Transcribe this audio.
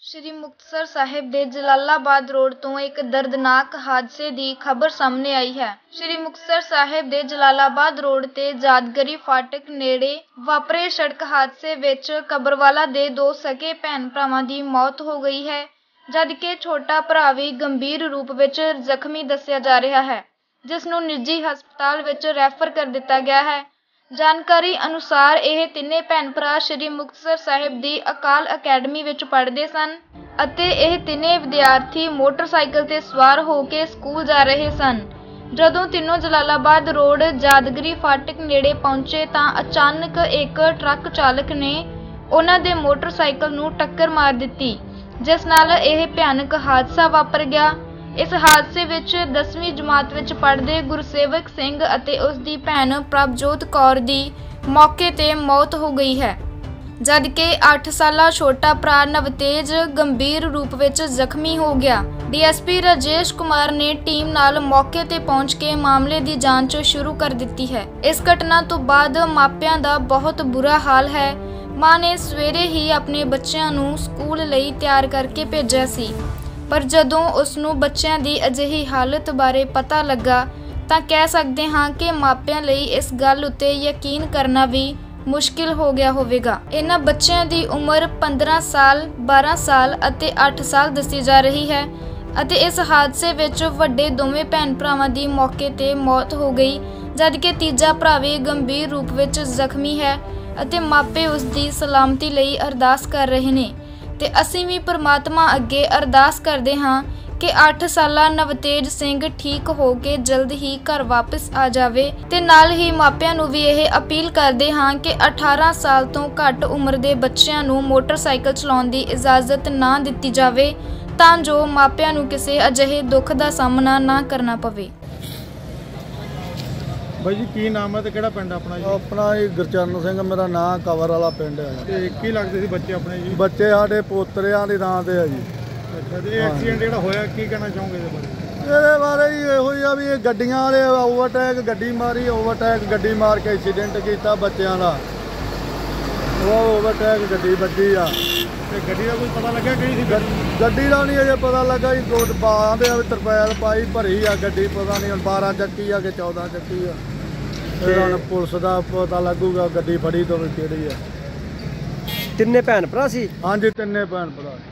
ਸ਼੍ਰੀ ਮੁਕਤਸਰ ਸਾਹਿਬ ਦੇ ਜਲਾਲਾਬਾਦ ਰੋਡ ਤੋਂ ਇੱਕ ਦਰਦਨਾਕ ਹਾਦਸੇ ਦੀ ਖਬਰ ਸਾਹਮਣੇ ਆਈ ਹੈ। ਸ਼੍ਰੀ ਮੁਕਤਸਰ ਸਾਹਿਬ ਦੇ ਜਲਾਲਾਬਾਦ ਰੋਡ ਤੇ ਯਾਦਗਾਰੀ ਫਾਟਕ ਨੇੜੇ ਵਾਪਰੇ ਸੜਕ ਹਾਦਸੇ ਵਿੱਚ ਕਬਰਵਾਲਾ ਦੇ ਦੋ ਸਕੇ ਭੈਣ ਭਰਾਵਾਂ ਦੀ ਮੌਤ ਹੋ ਗਈ ਹੈ, ਜਦਕਿ ਛੋਟਾ ਭਰਾ ਵੀ ਗੰਭੀਰ ਰੂਪ ਵਿੱਚ ਜ਼ਖਮੀ ਦੱਸਿਆ ਜਾ ਰਿਹਾ ਹੈ, ਜਿਸ ਨੂੰ ਨਿੱਜੀ ਹਸਪਤਾਲ ਵਿੱਚ ਰੈਫਰ ਕਰ ਦਿੱਤਾ ਗਿਆ ਹੈ। ਜਾਣਕਾਰੀ ਅਨੁਸਾਰ ਇਹ ਤਿੰਨੇ ਭੈਣ ਭਰਾ ਸ਼੍ਰੀ ਮੁਕਤਸਰ ਸਾਹਿਬ ਦੀ ਅਕਾਲ ਅਕੈਡਮੀ ਵਿੱਚ ਪੜ੍ਹਦੇ ਸਨ ਅਤੇ ਇਹ ਤਿੰਨੇ ਵਿਦਿਆਰਥੀ ਮੋਟਰਸਾਈਕਲ ਤੇ ਸਵਾਰ ਹੋ ਕੇ ਸਕੂਲ ਜਾ ਰਹੇ ਸਨ। ਜਦੋਂ ਤਿੰਨੋਂ ਜਲਾਲਾਬਾਦ ਰੋਡ ਯਾਦਗਾਰੀ ਫਾਟਕ ਨੇੜੇ ਪਹੁੰਚੇ ਤਾਂ ਅਚਾਨਕ ਇੱਕ ਟਰੱਕ ਚਾਲਕ ਨੇ ਉਹਨਾਂ ਦੇ ਮੋਟਰਸਾਈਕਲ ਨੂੰ ਟੱਕਰ ਮਾਰ ਦਿੱਤੀ, ਜਿਸ ਨਾਲ ਇਹ ਭਿਆਨਕ ਹਾਦਸਾ ਵਾਪਰ ਗਿਆ। ਇਸ ਹਾਦਸੇ ਵਿੱਚ 10ਵੀਂ ਜਮਾਤ ਵਿੱਚ ਪੜ੍ਹਦੇ ਗੁਰਸੇਵਕ ਸਿੰਘ ਅਤੇ ਉਸ ਦੀ ਭੈਣ ਪ੍ਰਭਜੋਤ ਕੌਰ ਦੀ ਮੌਕੇ ਤੇ ਮੌਤ ਹੋ ਗਈ ਹੈ, ਜਦਕਿ 8 ਸਾਲਾ ਛੋਟਾ ਭਰਾ ਨਵਤੇਜ ਗੰਭੀਰ ਰੂਪ ਵਿੱਚ ਜ਼ਖਮੀ ਹੋ ਗਿਆ। ਡੀਐਸਪੀ ਰਾਜੇਸ਼ ਕੁਮਾਰ ਨੇ ਟੀਮ ਨਾਲ ਮੌਕੇ ਤੇ ਪਹੁੰਚ ਕੇ ਮਾਮਲੇ ਦੀ ਜਾਂਚ ਸ਼ੁਰੂ ਕਰ ਦਿੱਤੀ ਹੈ। ਇਸ ਘਟਨਾ ਤੋਂ ਬਾਅਦ ਮਾਪਿਆਂ ਦਾ ਬਹੁਤ ਬੁਰਾ ਹਾਲ ਹੈ। ਮਾਂ ਨੇ ਸਵੇਰੇ ਹੀ ਆਪਣੇ ਬੱਚਿਆਂ ਨੂੰ ਸਕੂਲ ਲਈ ਤਿਆਰ ਕਰਕੇ ਭੇਜਿਆ ਸੀ, ਪਰ ਜਦੋਂ ਉਸ ਨੂੰ ਬੱਚਿਆਂ ਦੀ ਅਜਿਹੀ ਹਾਲਤ ਬਾਰੇ ਪਤਾ ਲੱਗਾ ਤਾਂ ਕਹਿ ਸਕਦੇ ਹਾਂ ਕਿ ਮਾਪਿਆਂ ਲਈ ਇਸ ਗੱਲ ਉੱਤੇ ਯਕੀਨ ਕਰਨਾ ਵੀ ਮੁਸ਼ਕਿਲ ਹੋ ਗਿਆ ਹੋਵੇਗਾ। ਇਹਨਾਂ ਬੱਚਿਆਂ ਦੀ ਉਮਰ 15 ਸਾਲ, 12 ਸਾਲ ਅਤੇ 8 ਸਾਲ ਦੱਸੀ ਜਾ ਰਹੀ ਹੈ ਅਤੇ ਇਸ ਹਾਦਸੇ ਵਿੱਚ ਵੱਡੇ ਦੋਵੇਂ ਭੈਣ ਭਰਾਵਾਂ ਦੀ ਮੌਕੇ ਤੇ ਮੌਤ ਹੋ ਗਈ, ਜਦਕਿ ਤੀਜਾ ਭਰਾ ਵੀ ਗੰਭੀਰ ਰੂਪ ਵਿੱਚ ਜ਼ਖਮੀ ਹੈ ਅਤੇ ਮਾਪੇ ਉਸ ਦੀ ਸਲਾਮਤੀ ਲਈ ਅਰਦਾਸ ਕਰ ਰਹੇ ਨੇ ਤੇ ਅਸੀਂ ਵੀ ਪਰਮਾਤਮਾ ਅੱਗੇ ਅਰਦਾਸ ਕਰਦੇ ਹਾਂ ਕਿ 8 ਸਾਲਾ ਨਵਤੇਜ ਸਿੰਘ ਠੀਕ ਹੋ ਕੇ ਜਲਦ ਹੀ ਘਰ ਵਾਪਸ ਆ ਜਾਵੇ ਤੇ ਨਾਲ ਹੀ ਮਾਪਿਆਂ ਨੂੰ ਵੀ ਇਹ ਅਪੀਲ ਕਰਦੇ ਹਾਂ ਕਿ 18 ਸਾਲ ਤੋਂ ਘੱਟ ਉਮਰ ਦੇ ਬੱਚਿਆਂ ਨੂੰ ਮੋਟਰਸਾਈਕਲ ਚਲਾਉਣ ਦੀ ਇਜਾਜ਼ਤ ਨਾ ਦਿੱਤੀ ਜਾਵੇ, ਤਾਂ ਜੋ ਮਾਪਿਆਂ ਨੂੰ ਕਿਸੇ ਅਜਿਹੇ ਦੁੱਖ ਦਾ ਸਾਹਮਣਾ ਨਾ ਕਰਨਾ ਪਵੇ। ਬਾਈ ਜੀ ਕੀ ਨਾਮ ਹੈ ਤੇ ਕਿਹੜਾ ਪਿੰਡ ਆਪਣਾ ਜੀ? ਆਪਣਾ ਜੀ ਗੁਰਚਰਨ ਸਿੰਘ ਮੇਰਾ ਨਾਂ, ਕਵਰ ਵਾਲਾ ਪਿੰਡ ਹੈ। ਤੇ ਕੀ ਲੱਗਦੇ ਸੀ ਬੱਚੇ ਆਪਣੇ ਜੀ? ਬੱਚੇ ਸਾਡੇ ਪੋਤਰਿਆਂ ਦੇ ਨਾਂ ਤੇ ਆ ਜੀ। ਅੱਛਾ, ਤੇ ਇਹ ਐਕਸੀਡੈਂਟ ਜਿਹੜਾ ਹੋਇਆ ਕੀ ਕਹਿਣਾ ਚਾਹੋਗੇ ਇਹਦੇ ਬਾਰੇ? ਇਹਦੇ ਬਾਰੇ ਜੀ ਇਹੋ ਹੀ ਆ ਵੀ ਇਹ ਗੱਡੀਆਂ ਵਾਲੇ ਓਵਰਟੇਕ ਗੱਡੀ ਮਾਰੀ, ਓਵਰਟੇਕ ਗੱਡੀ ਮਾਰ ਕੇ ਐਕਸੀਡੈਂਟ ਕੀਤਾ ਬੱਚਿਆਂ ਦਾ। ਉਹ ਓਵਰਟੇਕ ਗੱਡੀ ਵੱਜੀ ਆ ਤੇ ਗੱਡੀ ਦਾ ਕੋਈ ਪਤਾ ਲੱਗਾ ਕਿਹੜੀ ਸੀ? ਗੱਡੀ ਦਾ ਨਹੀਂ ਅਜੇ ਪਤਾ ਲੱਗਾ ਜੀ। ਦੋ ਬਾਂਦੇ ਆ ਤਰਪੈਲ ਪਾਈ ਭਰੀ ਆ ਗੱਡੀ, ਪਤਾ ਨਹੀਂ ਹੁਣ 12 ਚੱਕੀ ਆ ਕਿ 14 ਚੱਕੀ ਆ। ਫਿਰ ਹੁਣ ਪੁਲਿਸ ਦਾ ਪਤਾ ਲੱਗੂਗਾ ਗੱਡੀ ਫੜੀ ਤੋਂ ਕਿਹੜੀ ਆ। ਤਿੰਨੇ ਭੈਣ ਭਰਾ ਸੀ? ਹਾਂਜੀ, ਤਿੰਨੇ ਭੈਣ ਭਰਾ।